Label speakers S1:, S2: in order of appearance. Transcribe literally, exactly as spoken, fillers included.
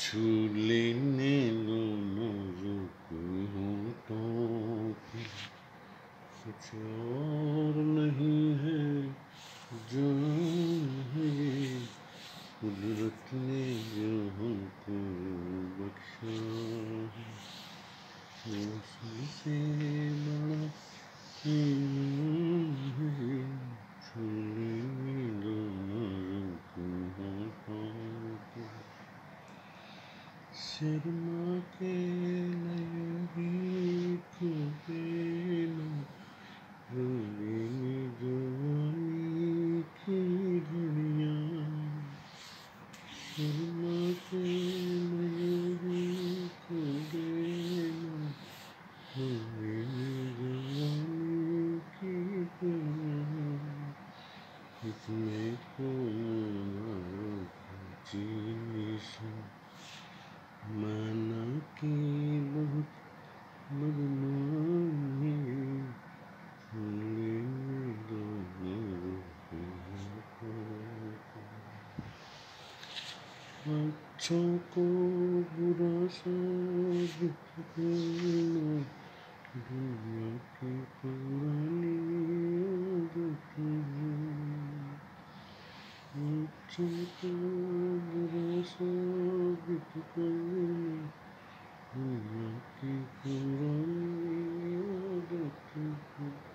S1: छू लेने दोनों रुक होठों पे, कुछ और नहीं है जान है ये, कुदरत ने जो हमको बख्शा है, उससे बड़ा इनाम है ये, छू लेने दोनों रुक होठों पे। शर्मा के नयनी खुदे न रोएंगी जवानी की घड़ियाँ, शर्मा के नयनी खुदे न रोएंगी जवानी की घड़ियाँ, इसमें कोई चीनी सा माना कि बहुत बदनाम है ये, छू लेने दोनों रुक होठों पे। अच्छों को बुरा साबित करना दुनिया की पुरानी आदत है, अच्छों को बुरा साबित करना दुनिया की पुरानी आदत है।